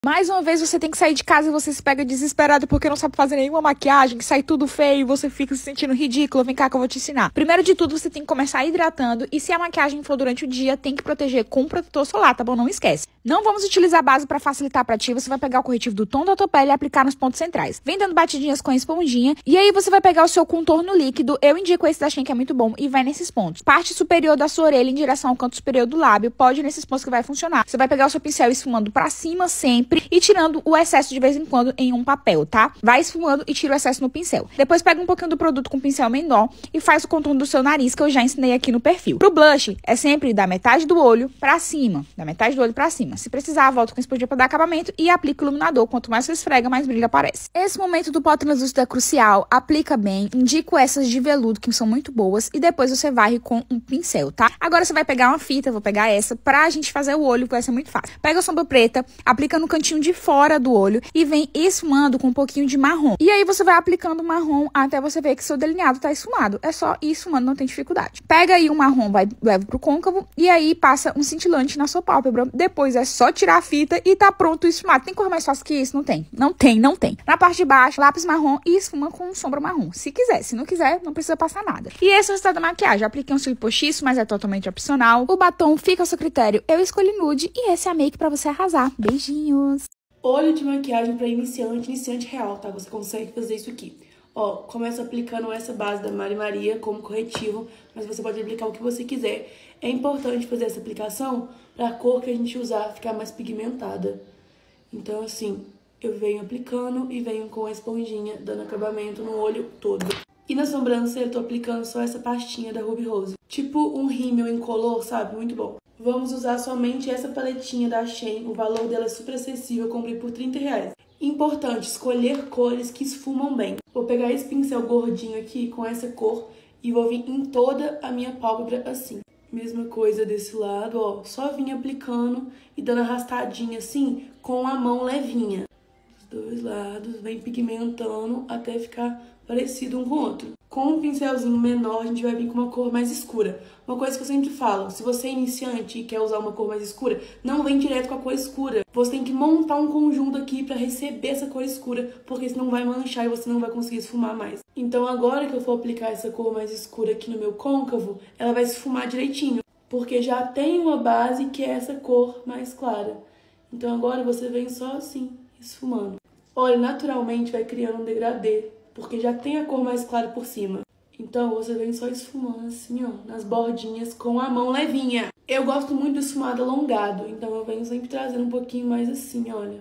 Mais uma vez, você tem que sair de casa e você se pega desesperado porque não sabe fazer nenhuma maquiagem, que sai tudo feio, você fica se sentindo ridículo. Vem cá que eu vou te ensinar. Primeiro de tudo, você tem que começar hidratando e se a maquiagem for durante o dia, tem que proteger com protetor solar, tá bom? Não esquece. Não vamos utilizar base pra facilitar pra ti. Você vai pegar o corretivo do tom da tua pele e aplicar nos pontos centrais. Vem dando batidinhas com a esponjinha e aí você vai pegar o seu contorno líquido. Eu indico esse da Shein que é muito bom e vai nesses pontos. Parte superior da sua orelha em direção ao canto superior do lábio. Pode ir nesses pontos que vai funcionar. Você vai pegar o seu pincel esfumando pra cima sempre e tirando o excesso de vez em quando em um papel, tá? Vai esfumando e tira o excesso no pincel. Depois pega um pouquinho do produto com pincel menor e faz o contorno do seu nariz, que eu já ensinei aqui no perfil. Pro blush, é sempre da metade do olho pra cima. Da metade do olho pra cima. Se precisar, volta com esponja pra dar acabamento e aplica o iluminador. Quanto mais você esfrega, mais brilho aparece. Esse momento do pó translúcido é crucial. Aplica bem. Indico essas de veludo, que são muito boas. E depois você varre com um pincel, tá? Agora você vai pegar uma fita, vou pegar essa, pra gente fazer o olho, que vai ser muito fácil. Pega a sombra preta, aplica no cantinho de fora do olho e vem esfumando com um pouquinho de marrom. E aí você vai aplicando marrom até você ver que seu delineado tá esfumado. É só ir esfumando, não tem dificuldade. Pega aí o marrom, leva pro côncavo e aí passa um cintilante na sua pálpebra. Depois é só tirar a fita e tá pronto o esfumado. Tem cor mais fácil que isso? Não tem. Não tem, não tem. Na parte de baixo, lápis marrom e esfuma com sombra marrom. Se quiser. Se não quiser, não precisa passar nada. E esse é o resultado da maquiagem. Apliquei um cílio postiço, mas é totalmente opcional. O batom fica ao seu critério. Eu escolhi nude e esse é a make pra você arrasar. Beijinhos! Olho de maquiagem para iniciante real, tá? Você consegue fazer isso aqui. Ó, começa aplicando essa base da Mari Maria como corretivo, mas você pode aplicar o que você quiser. É importante fazer essa aplicação para a cor que a gente usar ficar mais pigmentada. Então, assim, eu venho aplicando e venho com a esponjinha dando acabamento no olho todo. E na sobrancelha eu tô aplicando só essa pastinha da Ruby Rose. Tipo um rímel incolor, sabe? Muito bom. Vamos usar somente essa paletinha da Shein, o valor dela é super acessível, eu comprei por R$30. Importante, escolher cores que esfumam bem. Vou pegar esse pincel gordinho aqui com essa cor e vou vir em toda a minha pálpebra assim. Mesma coisa desse lado, ó, só vim aplicando e dando arrastadinha assim com a mão levinha. Dos dois lados, vem pigmentando até ficar parecido um com o outro. Com um pincelzinho menor, a gente vai vir com uma cor mais escura. Uma coisa que eu sempre falo, se você é iniciante e quer usar uma cor mais escura, não vem direto com a cor escura. Você tem que montar um conjunto aqui pra receber essa cor escura, porque senão vai manchar e você não vai conseguir esfumar mais. Então agora que eu for aplicar essa cor mais escura aqui no meu côncavo, ela vai esfumar direitinho, porque já tem uma base que é essa cor mais clara. Então agora você vem só assim, esfumando. Olha, naturalmente vai criando um degradê, porque já tem a cor mais clara por cima. Então você vem só esfumando assim, ó, nas bordinhas com a mão levinha. Eu gosto muito do esfumado alongado, então eu venho sempre trazendo um pouquinho mais assim, olha.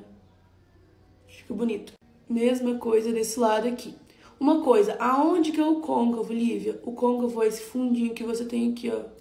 Fica bonito. Mesma coisa desse lado aqui. Uma coisa, aonde que é o côncavo, Lívia? O côncavo é esse fundinho que você tem aqui, ó.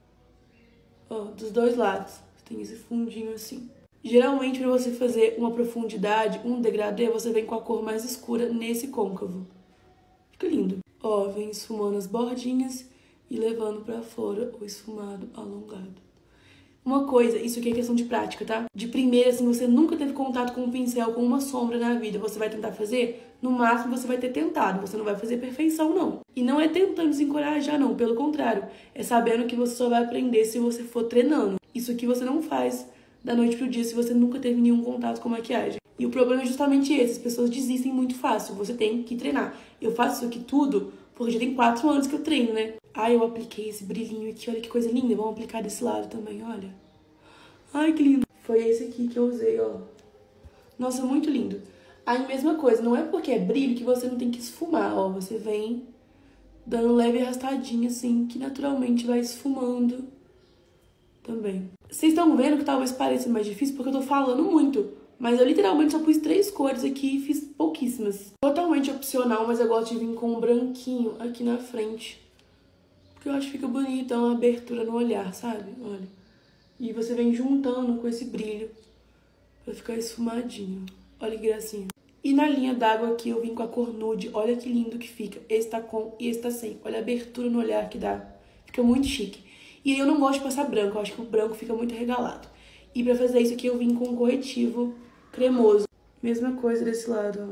Ó, dos dois lados. Você tem esse fundinho assim. Geralmente, para você fazer uma profundidade, um degradê, você vem com a cor mais escura nesse côncavo. Fica lindo. Ó, vem esfumando as bordinhas e levando pra fora o esfumado alongado. Uma coisa, isso aqui é questão de prática, tá? De primeira, assim, você nunca teve contato com um pincel, com uma sombra na vida, você vai tentar fazer? No máximo, você vai ter tentado, você não vai fazer perfeição, não. E não é tentando desencorajar, não, pelo contrário. É sabendo que você só vai aprender se você for treinando. Isso aqui você não faz da noite pro dia se você nunca teve nenhum contato com maquiagem. E o problema é justamente esse, as pessoas desistem muito fácil, você tem que treinar. Eu faço isso aqui tudo porque já tem 4 anos que eu treino, né? Ai, eu apliquei esse brilhinho aqui, olha que coisa linda, vamos aplicar desse lado também, olha. Ai, que lindo. Foi esse aqui que eu usei, ó. Nossa, muito lindo. Aí, mesma coisa, não é porque é brilho que você não tem que esfumar, ó. Você vem dando leve arrastadinha, assim, que naturalmente vai esfumando também. Vocês estão vendo que talvez pareça mais difícil porque eu tô falando muito. Mas eu literalmente só pus 3 cores aqui e fiz pouquíssimas. Totalmente opcional, mas eu gosto de vir com um branquinho aqui na frente. Porque eu acho que fica bonita, uma abertura no olhar, sabe? Olha. E você vem juntando com esse brilho pra ficar esfumadinho. Olha que gracinha. E na linha d'água aqui eu vim com a cor nude. Olha que lindo que fica. Esse tá com e esse tá sem. Olha a abertura no olhar que dá. Fica muito chique. E aí eu não gosto de passar branco. Eu acho que o branco fica muito regalado. E pra fazer isso aqui eu vim com um corretivo cremoso. Mesma coisa desse lado,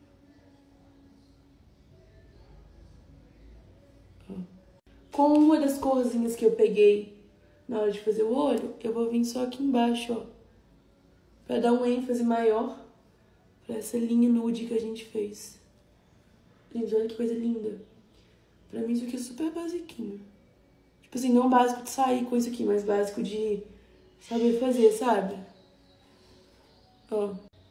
ó. Com uma das corzinhas que eu peguei na hora de fazer o olho, eu vou vir só aqui embaixo, ó. pra dar um ênfase maior pra essa linha nude que a gente fez. Gente, olha que coisa linda. Pra mim isso aqui é super basiquinho. Tipo assim, não básico de sair com isso aqui, mas básico de saber fazer, sabe? Ó.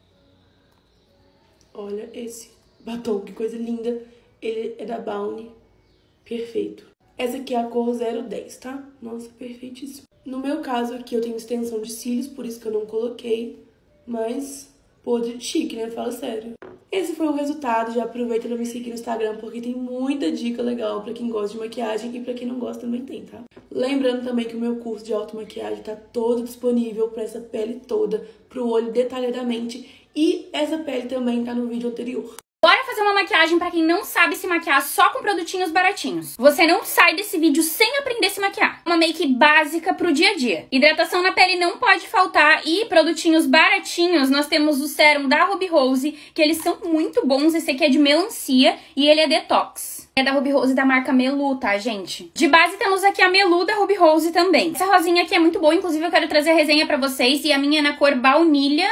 Olha esse batom, que coisa linda. Ele é da Bounty. Perfeito. Essa aqui é a cor 010, tá? Nossa, perfeitíssimo. No meu caso aqui eu tenho extensão de cílios, por isso que eu não coloquei. Mas, podre de chique, né? Fala sério. Esse foi o resultado. Já aproveita pra me seguir no Instagram, porque tem muita dica legal pra quem gosta de maquiagem e pra quem não gosta também tem, tá? Lembrando também que o meu curso de automaquiagem tá todo disponível pra essa pele toda, pro olho detalhadamente. E essa pele também tá no vídeo anterior. Bora fazer uma maquiagem pra quem não sabe se maquiar só com produtinhos baratinhos. Você não sai desse vídeo sem aprender a se maquiar. Uma make básica pro dia a dia. Hidratação na pele não pode faltar e produtinhos baratinhos. Nós temos o sérum da Ruby Rose, que eles são muito bons. Esse aqui é de melancia e ele é detox. É da Ruby Rose da marca Melu, tá, gente? De base temos aqui a Melu da Ruby Rose também. Essa rosinha aqui é muito boa, inclusive eu quero trazer a resenha pra vocês. E a minha é na cor baunilha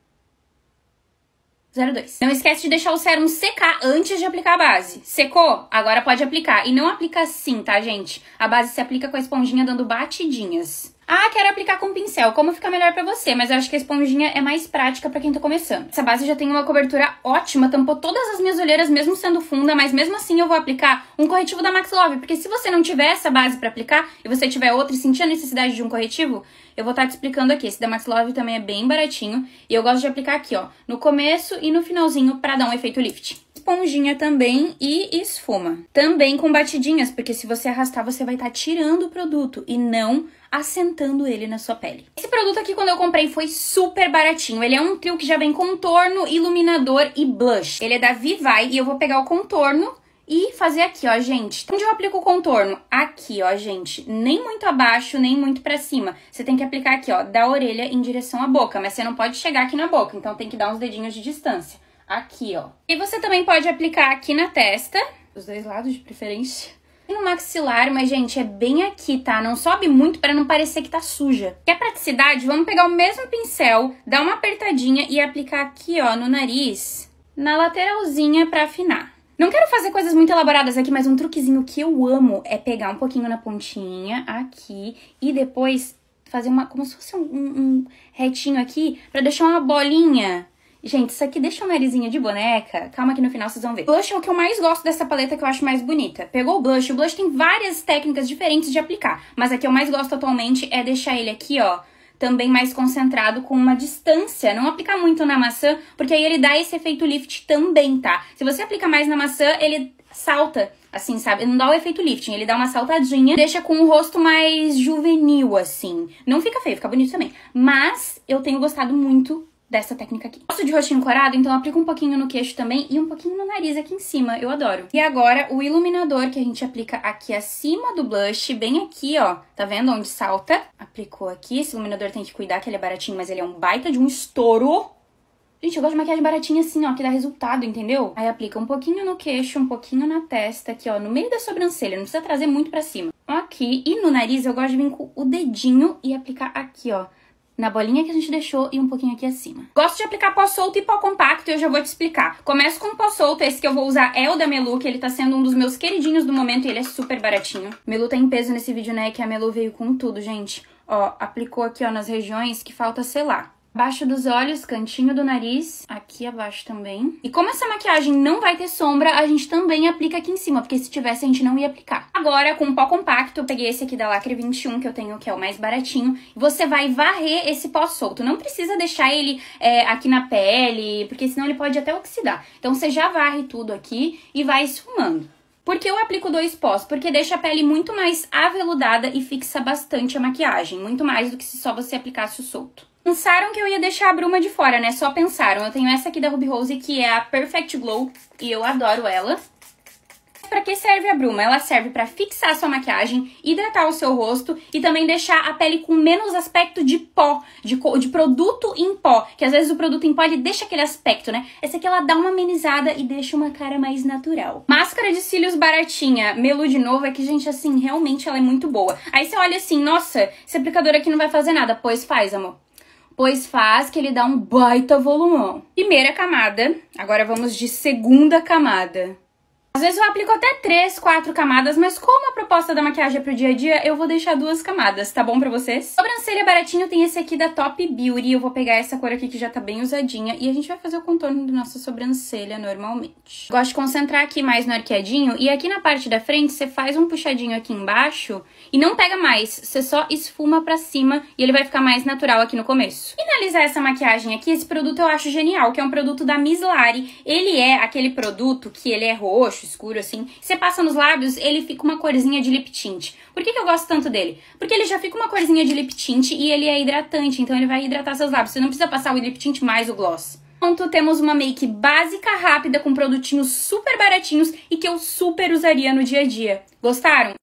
02. Não esquece de deixar o sérum secar antes de aplicar a base. Secou? Agora pode aplicar. E não aplica assim, tá, gente? A base se aplica com a esponjinha dando batidinhas. Ah, quero aplicar com pincel. Como fica melhor pra você? Mas eu acho que a esponjinha é mais prática pra quem tá começando. Essa base já tem uma cobertura ótima, tampou todas as minhas olheiras, mesmo sendo funda, mas mesmo assim eu vou aplicar um corretivo da Max Love, porque se você não tiver essa base pra aplicar, e você tiver outra e sentir a necessidade de um corretivo, eu vou estar te explicando aqui. Esse da Max Love também é bem baratinho, e eu gosto de aplicar aqui, ó, no começo e no finalzinho pra dar um efeito lift. Esponjinha também e esfuma. Também com batidinhas, porque se você arrastar, você vai estar tirando o produto e não assentando ele na sua pele. Esse produto aqui, quando eu comprei, foi super baratinho. Ele é um trio que já vem contorno, iluminador e blush. Ele é da Vivai e eu vou pegar o contorno e fazer aqui, ó, gente. Onde eu aplico o contorno? Aqui, ó, gente. Nem muito abaixo, nem muito pra cima. Você tem que aplicar aqui, ó, da orelha em direção à boca, mas você não pode chegar aqui na boca, então tem que dar uns dedinhos de distância. Aqui, ó. E você também pode aplicar aqui na testa, os dois lados de preferência. E no maxilar, mas, gente, é bem aqui, tá? Não sobe muito pra não parecer que tá suja. Quer praticidade? Vamos pegar o mesmo pincel, dar uma apertadinha e aplicar aqui, ó, no nariz, na lateralzinha pra afinar. Não quero fazer coisas muito elaboradas aqui, mas um truquezinho que eu amo é pegar um pouquinho na pontinha, aqui, e depois fazer uma, como se fosse um retinho aqui, pra deixar uma bolinha. Gente, isso aqui deixa o narizinho de boneca. Calma que no final vocês vão ver. Blush é o que eu mais gosto dessa paleta, que eu acho mais bonita. Pegou o blush tem várias técnicas diferentes de aplicar. Mas a que eu mais gosto atualmente é deixar ele aqui, ó, também mais concentrado com uma distância. Não aplicar muito na maçã, porque aí ele dá esse efeito lift também, tá? Se você aplica mais na maçã, ele salta, assim, sabe? Não dá o efeito lifting, ele dá uma saltadinha, deixa com o rosto mais juvenil, assim. Não fica feio, fica bonito também. Mas eu tenho gostado muito dessa técnica aqui. Gosto de rostinho corado, então eu aplico um pouquinho no queixo também e um pouquinho no nariz aqui em cima, eu adoro. E agora o iluminador que a gente aplica aqui acima do blush, bem aqui, ó, tá vendo onde salta? Aplicou aqui, esse iluminador tem que cuidar que ele é baratinho, mas ele é um baita de um estouro. Gente, eu gosto de maquiagem baratinha assim, ó, que dá resultado, entendeu? Aí aplica um pouquinho no queixo, um pouquinho na testa, aqui, ó, no meio da sobrancelha, não precisa trazer muito pra cima. Aqui, e no nariz eu gosto de vir com o dedinho e aplicar aqui, ó, na bolinha que a gente deixou e um pouquinho aqui acima. Gosto de aplicar pó solto e pó compacto e eu já vou te explicar. Começo com o pó solto, esse que eu vou usar é o da Melu, que ele tá sendo um dos meus queridinhos do momento e ele é super baratinho. Melu tá em peso nesse vídeo, né, que a Melu veio com tudo, gente. Ó, aplicou aqui, ó, nas regiões que falta selar. Abaixo dos olhos, cantinho do nariz, aqui abaixo também. E como essa maquiagem não vai ter sombra, a gente também aplica aqui em cima, porque se tivesse a gente não ia aplicar. Agora, com pó compacto, eu peguei esse aqui da Lacre 21, que eu tenho, que é o mais baratinho. Você vai varrer esse pó solto. Não precisa deixar ele aqui na pele, porque senão ele pode até oxidar. Então você já varre tudo aqui e vai esfumando. Por que eu aplico 2 pós? Porque deixa a pele muito mais aveludada e fixa bastante a maquiagem. Muito mais do que se só você aplicasse o solto. Pensaram que eu ia deixar a bruma de fora, né? Só pensaram. Eu tenho essa aqui da Ruby Rose, que é a Perfect Glow, e eu adoro ela. Pra que serve a bruma? Ela serve pra fixar a sua maquiagem, hidratar o seu rosto e também deixar a pele com menos aspecto de pó, de produto em pó. Que às vezes o produto em pó, ele deixa aquele aspecto, né? Essa aqui, ela dá uma amenizada e deixa uma cara mais natural. Máscara de cílios baratinha, Melu de novo, é que, gente, assim, realmente ela é muito boa. Aí você olha assim, nossa, esse aplicador aqui não vai fazer nada. Pois faz, amor. pois faz que ele dá um baita volumão. Primeira camada, agora vamos de segunda camada. Às vezes eu aplico até 3, 4 camadas, mas como a proposta da maquiagem é pro dia a dia, eu vou deixar 2 camadas, tá bom pra vocês? Sobrancelha baratinho tem esse aqui da Top Beauty, eu vou pegar essa cor aqui que já tá bem usadinha e a gente vai fazer o contorno da nossa sobrancelha normalmente. Gosto de concentrar aqui mais no arqueadinho e aqui na parte da frente você faz um puxadinho aqui embaixo e não pega mais, você só esfuma pra cima e ele vai ficar mais natural aqui no começo. Finalizar essa maquiagem aqui, esse produto eu acho genial, que é um produto da Miss Lari. Ele é aquele produto que ele é roxo, escuro assim, você passa nos lábios, ele fica uma corzinha de lip tint. Por que eu gosto tanto dele? Porque ele já fica uma corzinha de lip tint e ele é hidratante, então ele vai hidratar seus lábios. Você não precisa passar o lip tint mais o gloss. Pronto, temos uma make básica, rápida, com produtinhos super baratinhos e que eu super usaria no dia a dia. Gostaram?